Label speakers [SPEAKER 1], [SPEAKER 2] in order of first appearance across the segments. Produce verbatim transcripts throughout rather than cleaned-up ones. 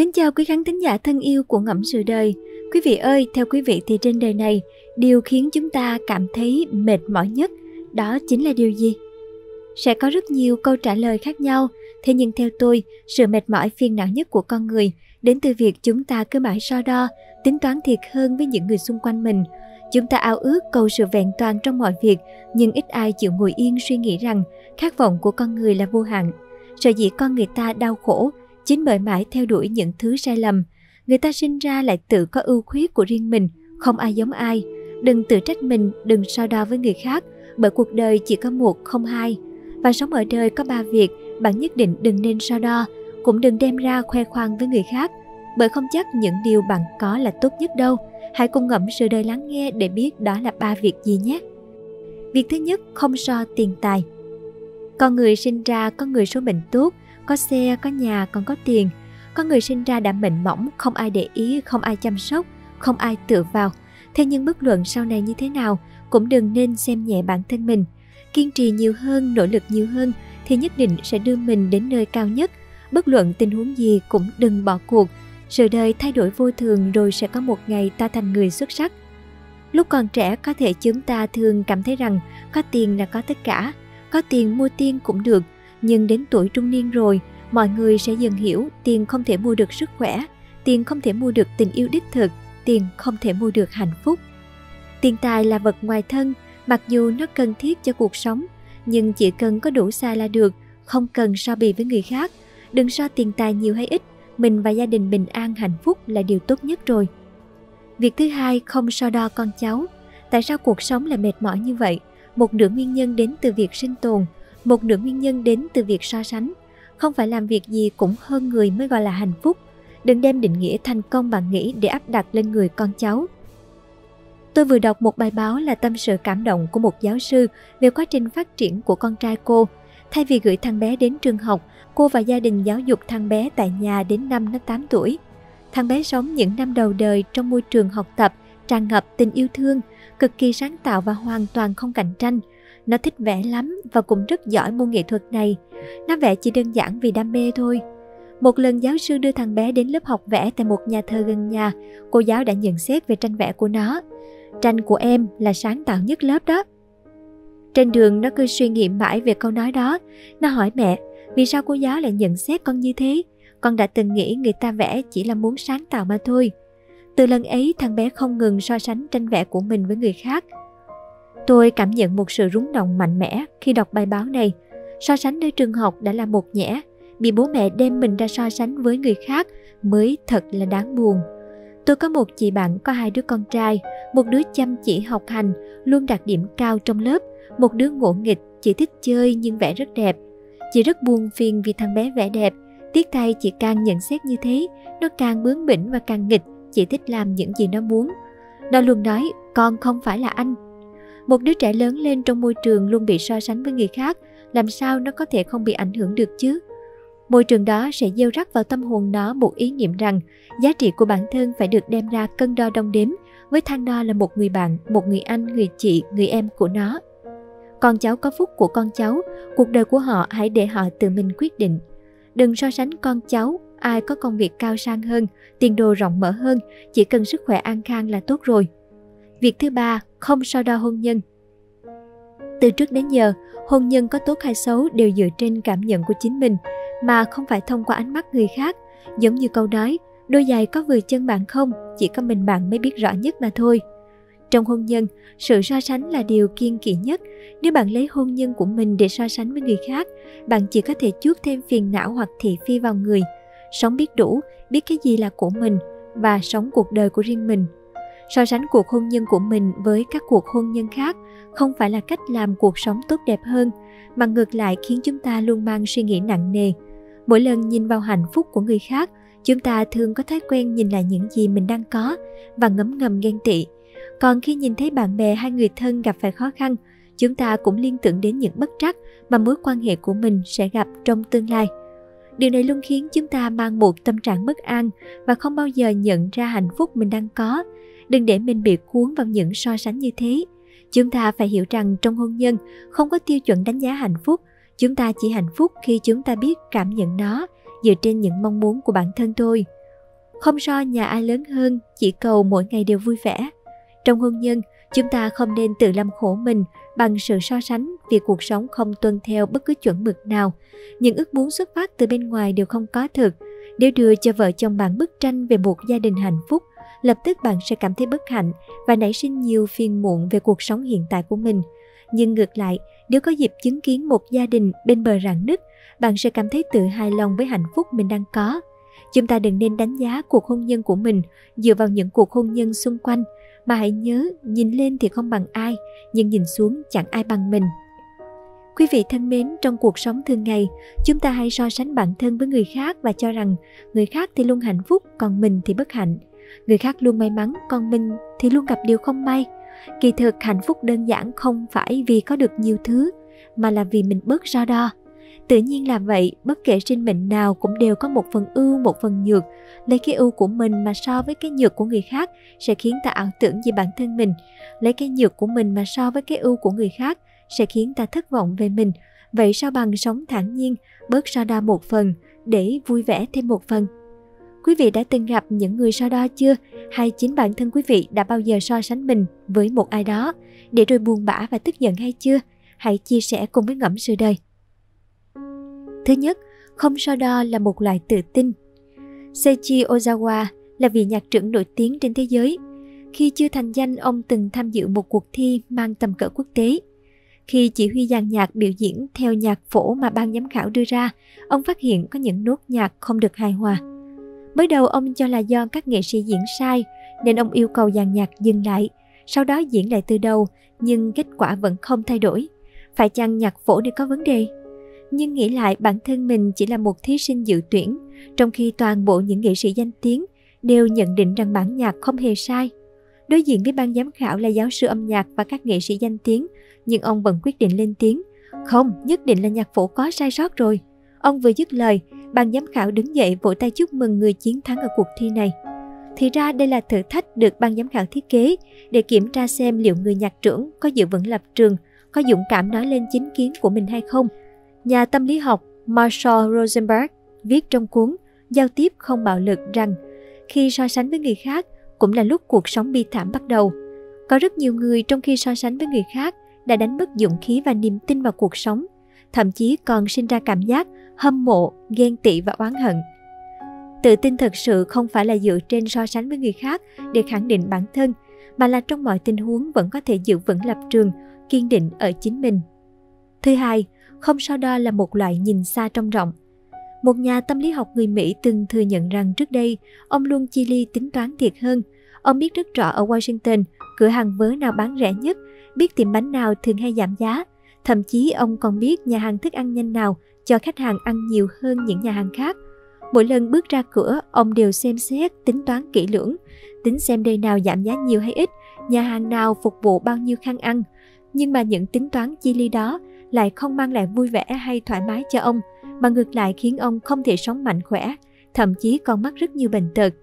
[SPEAKER 1] Mến chào quý khán thính giả thân yêu của Ngẫm Sự Đời. Quý vị ơi, theo quý vị thì trên đời này, điều khiến chúng ta cảm thấy mệt mỏi nhất, đó chính là điều gì? Sẽ có rất nhiều câu trả lời khác nhau, thế nhưng theo tôi, sự mệt mỏi phiền não nhất của con người đến từ việc chúng ta cứ mãi so đo, tính toán thiệt hơn với những người xung quanh mình. Chúng ta ao ước cầu sự vẹn toàn trong mọi việc, nhưng ít ai chịu ngồi yên suy nghĩ rằng khát vọng của con người là vô hạn. Sợ dĩ con người ta đau khổ chính bởi mãi theo đuổi những thứ sai lầm. Người ta sinh ra lại tự có ưu khuyết của riêng mình, không ai giống ai. Đừng tự trách mình, đừng so đo với người khác, bởi cuộc đời chỉ có một không hai. Và sống ở đời có ba việc, bạn nhất định đừng nên so đo, cũng đừng đem ra khoe khoang với người khác, bởi không chắc những điều bạn có là tốt nhất đâu. Hãy cùng Ngẫm Sự Đời lắng nghe để biết đó là ba việc gì nhé. Việc thứ nhất, không so tiền tài. Con người sinh ra có người số mệnh tốt, có xe, có nhà, còn có tiền. Có người sinh ra đã mệnh mỏng, không ai để ý, không ai chăm sóc, không ai tựa vào. Thế nhưng bất luận sau này như thế nào, cũng đừng nên xem nhẹ bản thân mình. Kiên trì nhiều hơn, nỗ lực nhiều hơn thì nhất định sẽ đưa mình đến nơi cao nhất. Bất luận tình huống gì cũng đừng bỏ cuộc. Sự đời thay đổi vô thường, rồi sẽ có một ngày ta thành người xuất sắc. Lúc còn trẻ có thể chúng ta thường cảm thấy rằng có tiền là có tất cả. Có tiền mua tiên cũng được. Nhưng đến tuổi trung niên rồi, mọi người sẽ dần hiểu tiền không thể mua được sức khỏe, tiền không thể mua được tình yêu đích thực, tiền không thể mua được hạnh phúc. Tiền tài là vật ngoài thân, mặc dù nó cần thiết cho cuộc sống, nhưng chỉ cần có đủ xài là được, không cần so bì với người khác. Đừng so tiền tài nhiều hay ít, mình và gia đình bình an hạnh phúc là điều tốt nhất rồi. Việc thứ hai, không so đo con cháu. Tại sao cuộc sống lại mệt mỏi như vậy? Một nửa nguyên nhân đến từ việc sinh tồn, một nửa nguyên nhân đến từ việc so sánh. Không phải làm việc gì cũng hơn người mới gọi là hạnh phúc. Đừng đem định nghĩa thành công bạn nghĩ để áp đặt lên người con cháu. Tôi vừa đọc một bài báo là tâm sự cảm động của một giáo sư về quá trình phát triển của con trai cô. Thay vì gửi thằng bé đến trường học, cô và gia đình giáo dục thằng bé tại nhà đến năm nó tám tuổi. Thằng bé sống những năm đầu đời trong môi trường học tập tràn ngập tình yêu thương, cực kỳ sáng tạo và hoàn toàn không cạnh tranh. Nó thích vẽ lắm và cũng rất giỏi môn nghệ thuật này. Nó vẽ chỉ đơn giản vì đam mê thôi. Một lần giáo sư đưa thằng bé đến lớp học vẽ tại một nhà thờ gần nhà, cô giáo đã nhận xét về tranh vẽ của nó. Tranh của em là sáng tạo nhất lớp đó. Trên đường nó cứ suy nghĩ mãi về câu nói đó. Nó hỏi mẹ, vì sao cô giáo lại nhận xét con như thế? Con đã từng nghĩ người ta vẽ chỉ là muốn sáng tạo mà thôi. Từ lần ấy, thằng bé không ngừng so sánh tranh vẽ của mình với người khác. Tôi cảm nhận một sự rung động mạnh mẽ khi đọc bài báo này. So sánh nơi trường học đã là một nhẽ, bị bố mẹ đem mình ra so sánh với người khác mới thật là đáng buồn. Tôi có một chị bạn có hai đứa con trai, một đứa chăm chỉ học hành, luôn đạt điểm cao trong lớp, một đứa ngỗ nghịch, chỉ thích chơi nhưng vẽ rất đẹp. Chị rất buồn phiền vì thằng bé vẽ đẹp, tiếc thay chị càng nhận xét như thế, nó càng bướng bỉnh và càng nghịch, chỉ thích làm những gì nó muốn. Nó luôn nói, con không phải là anh. Một đứa trẻ lớn lên trong môi trường luôn bị so sánh với người khác, làm sao nó có thể không bị ảnh hưởng được chứ? Môi trường đó sẽ gieo rắc vào tâm hồn nó một ý niệm rằng giá trị của bản thân phải được đem ra cân đo đong đếm với thang đo là một người bạn, một người anh, người chị, người em của nó. Con cháu có phúc của con cháu, cuộc đời của họ hãy để họ tự mình quyết định. Đừng so sánh con cháu, ai có công việc cao sang hơn, tiền đồ rộng mở hơn, chỉ cần sức khỏe an khang là tốt rồi. Việc thứ ba, không so đo hôn nhân. Từ trước đến giờ, hôn nhân có tốt hay xấu đều dựa trên cảm nhận của chính mình, mà không phải thông qua ánh mắt người khác. Giống như câu nói, đôi giày có vừa chân bạn không, chỉ có mình bạn mới biết rõ nhất mà thôi. Trong hôn nhân, sự so sánh là điều kiêng kỵ nhất. Nếu bạn lấy hôn nhân của mình để so sánh với người khác, bạn chỉ có thể chuốc thêm phiền não hoặc thị phi vào người. Sống biết đủ, biết cái gì là của mình và sống cuộc đời của riêng mình. So sánh cuộc hôn nhân của mình với các cuộc hôn nhân khác không phải là cách làm cuộc sống tốt đẹp hơn, mà ngược lại khiến chúng ta luôn mang suy nghĩ nặng nề. Mỗi lần nhìn vào hạnh phúc của người khác, chúng ta thường có thói quen nhìn lại những gì mình đang có và ngấm ngầm ghen tị. Còn khi nhìn thấy bạn bè hay người thân gặp phải khó khăn, chúng ta cũng liên tưởng đến những bất trắc mà mối quan hệ của mình sẽ gặp trong tương lai. Điều này luôn khiến chúng ta mang một tâm trạng bất an và không bao giờ nhận ra hạnh phúc mình đang có. Đừng để mình bị cuốn vào những so sánh như thế. Chúng ta phải hiểu rằng trong hôn nhân không có tiêu chuẩn đánh giá hạnh phúc. Chúng ta chỉ hạnh phúc khi chúng ta biết cảm nhận nó dựa trên những mong muốn của bản thân thôi. Không so nhà ai lớn hơn, chỉ cầu mỗi ngày đều vui vẻ. Trong hôn nhân, chúng ta không nên tự làm khổ mình bằng sự so sánh, vì cuộc sống không tuân theo bất cứ chuẩn mực nào. Những ước muốn xuất phát từ bên ngoài đều không có thực. Nếu đưa cho vợ chồng bạn bức tranh về một gia đình hạnh phúc, lập tức bạn sẽ cảm thấy bất hạnh và nảy sinh nhiều phiền muộn về cuộc sống hiện tại của mình. Nhưng ngược lại, nếu có dịp chứng kiến một gia đình bên bờ rạn nứt, bạn sẽ cảm thấy tự hài lòng với hạnh phúc mình đang có. Chúng ta đừng nên đánh giá cuộc hôn nhân của mình dựa vào những cuộc hôn nhân xung quanh, mà hãy nhớ, nhìn lên thì không bằng ai, nhưng nhìn xuống chẳng ai bằng mình. Quý vị thân mến, trong cuộc sống thường ngày, chúng ta hay so sánh bản thân với người khác và cho rằng người khác thì luôn hạnh phúc, còn mình thì bất hạnh. Người khác luôn may mắn, còn mình thì luôn gặp điều không may. Kỳ thực hạnh phúc đơn giản không phải vì có được nhiều thứ, mà là vì mình bớt so đo. Tự nhiên là vậy, bất kể sinh mệnh nào cũng đều có một phần ưu, một phần nhược. Lấy cái ưu của mình mà so với cái nhược của người khác sẽ khiến ta ảo tưởng về bản thân mình. Lấy cái nhược của mình mà so với cái ưu của người khác sẽ khiến ta thất vọng về mình. Vậy sao bằng sống thản nhiên, bớt so đo một phần để vui vẻ thêm một phần. Quý vị đã từng gặp những người so đo chưa? Hay chính bản thân quý vị đã bao giờ so sánh mình với một ai đó để rồi buồn bã và tức giận hay chưa? Hãy chia sẻ cùng với Ngẫm Sự Đời. Thứ nhất, không so đo là một loại tự tin. Seiji Ozawa là vị nhạc trưởng nổi tiếng trên thế giới. Khi chưa thành danh, ông từng tham dự một cuộc thi mang tầm cỡ quốc tế. Khi chỉ huy dàn nhạc biểu diễn theo nhạc phổ mà ban giám khảo đưa ra, ông phát hiện có những nốt nhạc không được hài hòa. Mới đầu ông cho là do các nghệ sĩ diễn sai, nên ông yêu cầu dàn nhạc dừng lại, sau đó diễn lại từ đầu, nhưng kết quả vẫn không thay đổi. Phải chăng nhạc phổ này có vấn đề? Nhưng nghĩ lại, bản thân mình chỉ là một thí sinh dự tuyển, trong khi toàn bộ những nghệ sĩ danh tiếng đều nhận định rằng bản nhạc không hề sai. Đối diện với ban giám khảo là giáo sư âm nhạc và các nghệ sĩ danh tiếng, nhưng ông vẫn quyết định lên tiếng. Không, nhất định là nhạc phổ có sai sót rồi. Ông vừa dứt lời, ban giám khảo đứng dậy vỗ tay chúc mừng người chiến thắng ở cuộc thi này. Thì ra đây là thử thách được ban giám khảo thiết kế để kiểm tra xem liệu người nhạc trưởng có giữ vững lập trường, có dũng cảm nói lên chính kiến của mình hay không. Nhà tâm lý học Marshall Rosenberg viết trong cuốn Giao tiếp không bạo lực rằng khi so sánh với người khác cũng là lúc cuộc sống bi thảm bắt đầu. Có rất nhiều người trong khi so sánh với người khác đã đánh mất dũng khí và niềm tin vào cuộc sống, thậm chí còn sinh ra cảm giác hâm mộ, ghen tị và oán hận. Tự tin thật sự không phải là dựa trên so sánh với người khác để khẳng định bản thân, mà là trong mọi tình huống vẫn có thể giữ vững lập trường, kiên định ở chính mình. Thứ hai, không so đo là một loại nhìn xa trông rộng. Một nhà tâm lý học người Mỹ từng thừa nhận rằng trước đây, ông luôn chi ly tính toán thiệt hơn. Ông biết rất rõ ở Washington, cửa hàng vớ nào bán rẻ nhất, biết tiệm bánh nào thường hay giảm giá. Thậm chí ông còn biết nhà hàng thức ăn nhanh nào cho khách hàng ăn nhiều hơn những nhà hàng khác. Mỗi lần bước ra cửa, ông đều xem xét, tính toán kỹ lưỡng, tính xem đây nào giảm giá nhiều hay ít, nhà hàng nào phục vụ bao nhiêu khăn ăn. Nhưng mà những tính toán chi ly đó lại không mang lại vui vẻ hay thoải mái cho ông, mà ngược lại khiến ông không thể sống mạnh khỏe, thậm chí còn mắc rất nhiều bệnh tật.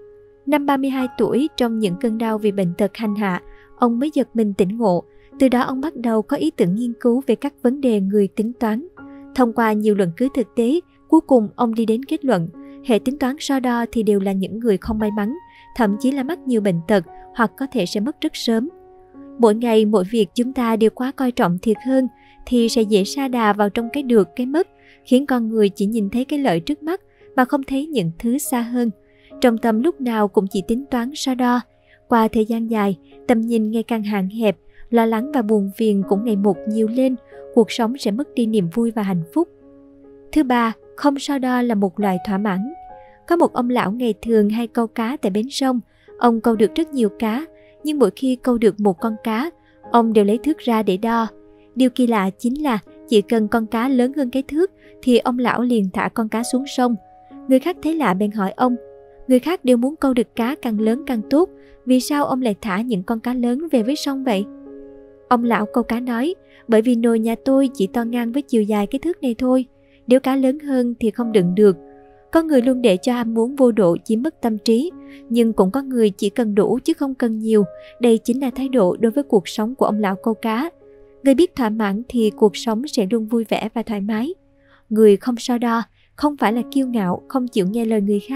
[SPEAKER 1] Năm ba mươi hai tuổi, trong những cơn đau vì bệnh tật hành hạ, ông mới giật mình tỉnh ngộ. Từ đó ông bắt đầu có ý tưởng nghiên cứu về các vấn đề người tính toán. Thông qua nhiều luận cứ thực tế, cuối cùng ông đi đến kết luận, hệ tính toán so đo thì đều là những người không may mắn, thậm chí là mắc nhiều bệnh tật hoặc có thể sẽ mất rất sớm. Mỗi ngày, mỗi việc chúng ta đều quá coi trọng thiệt hơn thì sẽ dễ sa đà vào trong cái được, cái mất, khiến con người chỉ nhìn thấy cái lợi trước mắt mà không thấy những thứ xa hơn. Trong tâm lúc nào cũng chỉ tính toán so đo. Qua thời gian dài, tầm nhìn ngày càng hạn hẹp, lo lắng và buồn phiền cũng ngày một nhiều lên, cuộc sống sẽ mất đi niềm vui và hạnh phúc. Thứ ba, không so đo là một loại thỏa mãn. Có một ông lão ngày thường hay câu cá tại bến sông. Ông câu được rất nhiều cá, nhưng mỗi khi câu được một con cá, ông đều lấy thước ra để đo. Điều kỳ lạ chính là chỉ cần con cá lớn hơn cái thước thì ông lão liền thả con cá xuống sông. Người khác thấy lạ bèn hỏi ông, người khác đều muốn câu được cá càng lớn càng tốt, vì sao ông lại thả những con cá lớn về với sông vậy? Ông lão câu cá nói, bởi vì nồi nhà tôi chỉ to ngang với chiều dài cái thước này thôi, nếu cá lớn hơn thì không đựng được. Có người luôn để cho ham muốn vô độ chiếm mất tâm trí, nhưng cũng có người chỉ cần đủ chứ không cần nhiều. Đây chính là thái độ đối với cuộc sống của ông lão câu cá. Người biết thỏa mãn thì cuộc sống sẽ luôn vui vẻ và thoải mái. Người không so đo không phải là kiêu ngạo, không chịu nghe lời người khác,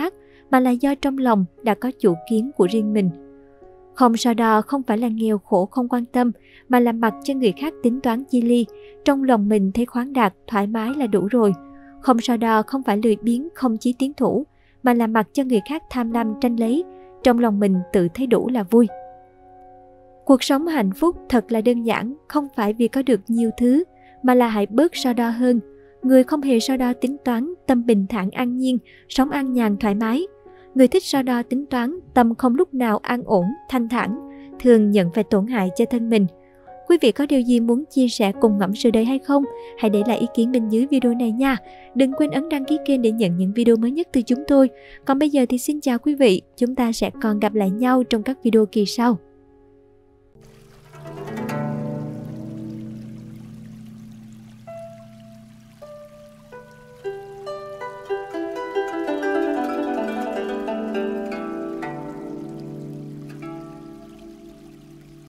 [SPEAKER 1] mà là do trong lòng đã có chủ kiến của riêng mình. Không so đo không phải là nghèo khổ không quan tâm, mà là mặc cho người khác tính toán chi ly, trong lòng mình thấy khoáng đạt, thoải mái là đủ rồi. Không so đo không phải lười biếng không chí tiến thủ, mà là mặc cho người khác tham lam tranh lấy, trong lòng mình tự thấy đủ là vui. Cuộc sống hạnh phúc thật là đơn giản, không phải vì có được nhiều thứ, mà là hãy bớt so đo hơn. Người không hề so đo tính toán, tâm bình thản an nhiên, sống an nhàn thoải mái. Người thích so đo tính toán, tâm không lúc nào an ổn, thanh thản, thường nhận phải tổn hại cho thân mình. Quý vị có điều gì muốn chia sẻ cùng Ngẫm Sự Đời hay không? Hãy để lại ý kiến bên dưới video này nha. Đừng quên ấn đăng ký kênh để nhận những video mới nhất từ chúng tôi. Còn bây giờ thì xin chào quý vị, chúng ta sẽ còn gặp lại nhau trong các video kỳ sau.